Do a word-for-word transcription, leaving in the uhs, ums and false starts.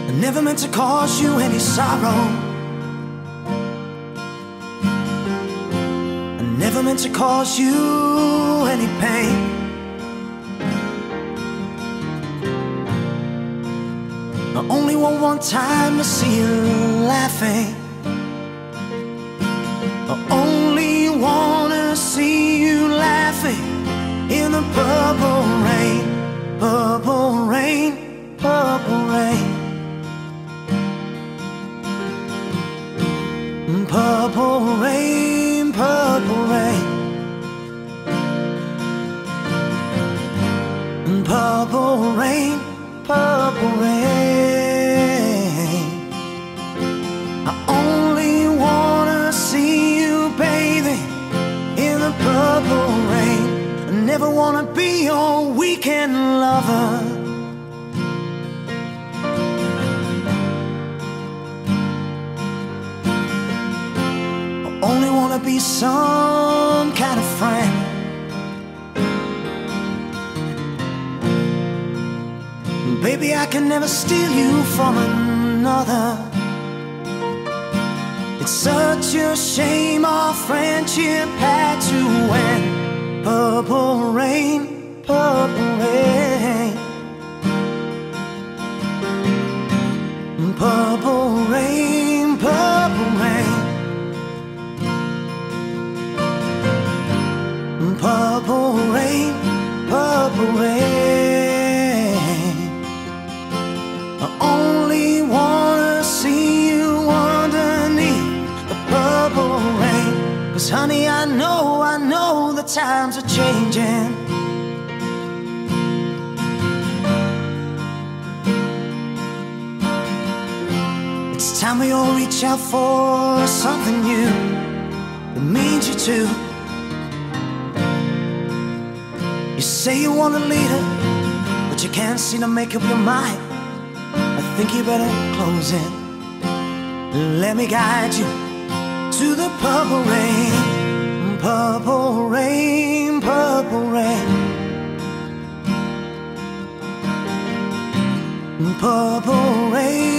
I never meant to cause you any sorrow. I never meant to cause you any pain. I only want one time to see you laughing. I only wanna see you laughing in the purple rain, purple rain, purple rain, purple rain, purple rain, purple rain, purple rain. I only wanna see you bathing in the purple rain. I never wanna be your weekend lover. I only wanna be some kind of friend. Baby, I can never steal you from another. It's such a shame our friendship had to end. Purple rain, purple rain, purple rain, purple rain, purple rain, purple rain. I only wanna see you underneath the purple rain. 'Cause honey, I know, I know the times are changing. It's time we all reach out for something new that means you too. You say you want a leader, but you can't seem to make up your mind. I think you better close in. Let me guide you to the purple rain, purple rain, purple rain, purple rain.